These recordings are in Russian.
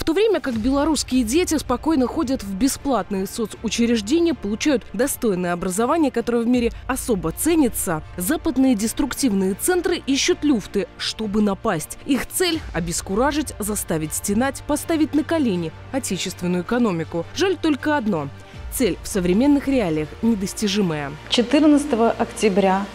В то время как белорусские дети спокойно ходят в бесплатные соцучреждения, получают достойное образование, которое в мире особо ценится, западные деструктивные центры ищут люфты, чтобы напасть. Их цель – обескуражить, заставить стенать, поставить на колени отечественную экономику. Жаль только одно – цель в современных реалиях недостижимая. 14 октября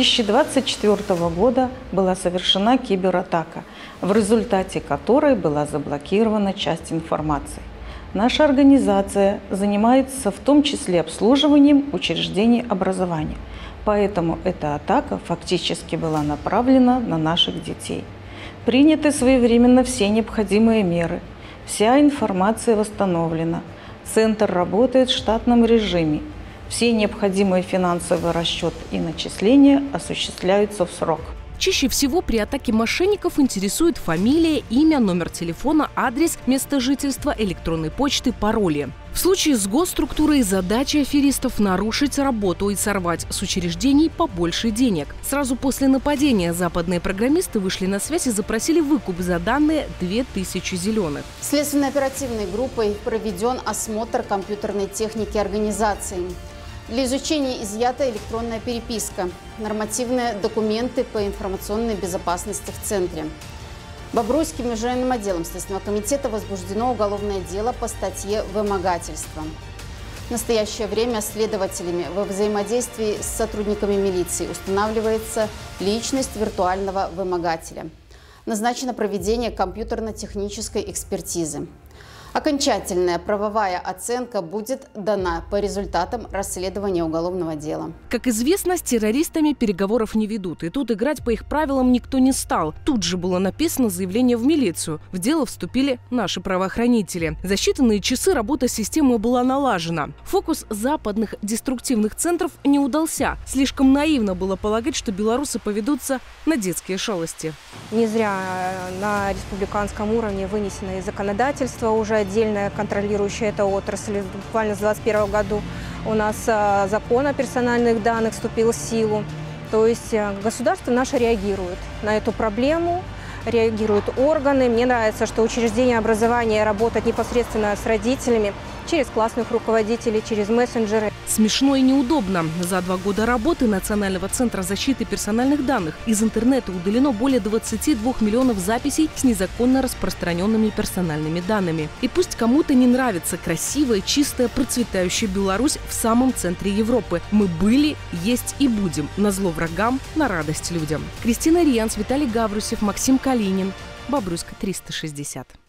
2024 года была совершена кибератака, в результате которой была заблокирована часть информации. Наша организация занимается в том числе обслуживанием учреждений образования, поэтому эта атака фактически была направлена на наших детей. Приняты своевременно все необходимые меры, вся информация восстановлена. Центр работает в штатном режиме. Все необходимые финансовые расчеты и начисления осуществляются в срок. Чаще всего при атаке мошенников интересует фамилия, имя, номер телефона, адрес, место жительства, электронной почты, пароли. В случае с госструктурой задача аферистов – нарушить работу и сорвать с учреждений побольше денег. Сразу после нападения западные программисты вышли на связь и запросили выкуп за данные 2000 зеленых. Следственно-оперативной группой проведен осмотр компьютерной техники организации. Для изучения изъята электронная переписка, нормативные документы по информационной безопасности в центре. Бобруйским межрайонным отделом Следственного комитета возбуждено уголовное дело по статье «Вымогательство». В настоящее время следователями во взаимодействии с сотрудниками милиции устанавливается личность виртуального вымогателя. Назначено проведение компьютерно-технической экспертизы. Окончательная правовая оценка будет дана по результатам расследования уголовного дела. Как известно, с террористами переговоров не ведут. И тут играть по их правилам никто не стал. Тут же было написано заявление в милицию. В дело вступили наши правоохранители. За считанные часы работа системы была налажена. Фокус западных деструктивных центров не удался. Слишком наивно было полагать, что белорусы поведутся на детские шалости. Не зря на республиканском уровне вынесено и законодательство уже отдельная контролирующая эту отрасль. Буквально с 2021 году у нас закон о персональных данных вступил в силу. То есть государство наше реагирует на эту проблему, реагируют органы. Мне нравится, что учреждения образования работают непосредственно с родителями, через классных руководителей, через мессенджеры. Смешно и неудобно. За 2 года работы Национального центра защиты персональных данных из интернета удалено более 22 миллионов записей с незаконно распространенными персональными данными. И пусть кому-то не нравится красивая, чистая, процветающая Беларусь в самом центре Европы. Мы были, есть и будем. Назло врагам, на радость людям. Кристина Рианс, Виталий Гаврусев, Максим Калинин. Бобруйска, 360.